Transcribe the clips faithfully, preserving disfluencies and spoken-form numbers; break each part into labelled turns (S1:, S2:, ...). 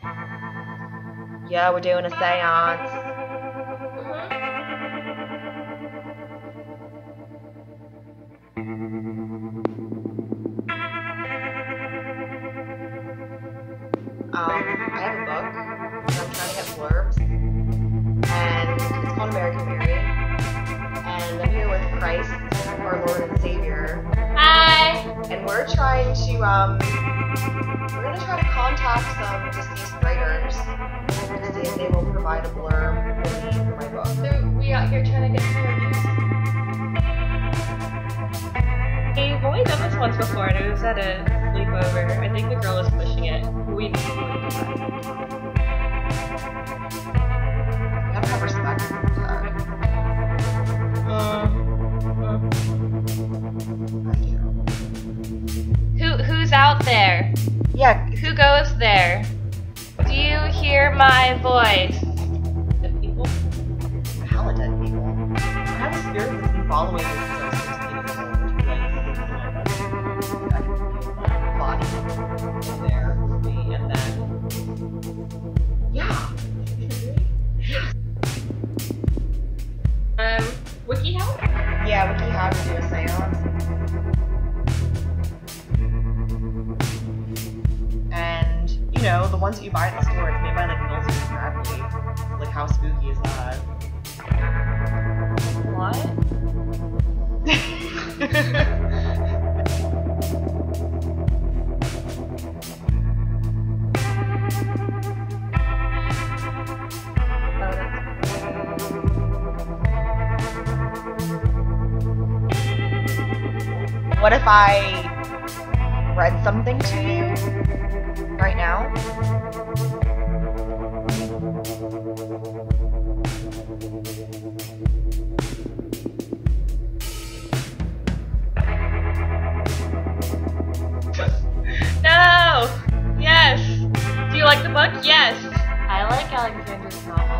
S1: Yeah, we're doing a seance. Um, I have a book, and I'm trying to get blurbs, and it's called American Mary, and I'm here with Christ, our Lord and Savior.
S2: Hi!
S1: And we're trying to, um, we're gonna try to contact some deceased writers to see if they will provide a blurb for me for my book.
S2: So we out here trying to get some reviews. We've only done this once before, and it was at a sleepover. I think the girl was pushing it. We didn't do that.
S1: You have to have respect for that.
S2: Uh, uh.
S1: I do.
S2: Who who's out there?
S1: Yeah.
S2: Who goes there? Do you hear my voice? The people?
S1: Hella dead people. I have a spirit that's been following me since I was sixteen years old. Body in there with me, and then yeah.
S2: Um, Wiki help?
S1: Yeah, we can have to do a seance. And you know, the ones that you buy at the store, it's made by like Mills and Bradley. Like, how spooky is that?
S2: What?
S1: What if I read something to you right now?
S2: No! Yes! Do you like the book? Yes! I like Alexandra's novel.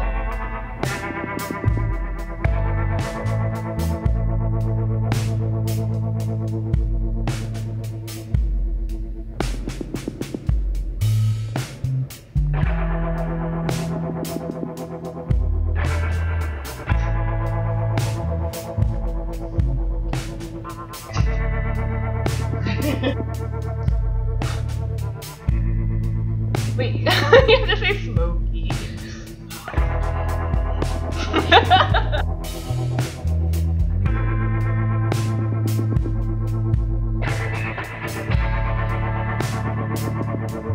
S2: Wait, you have to say smoky.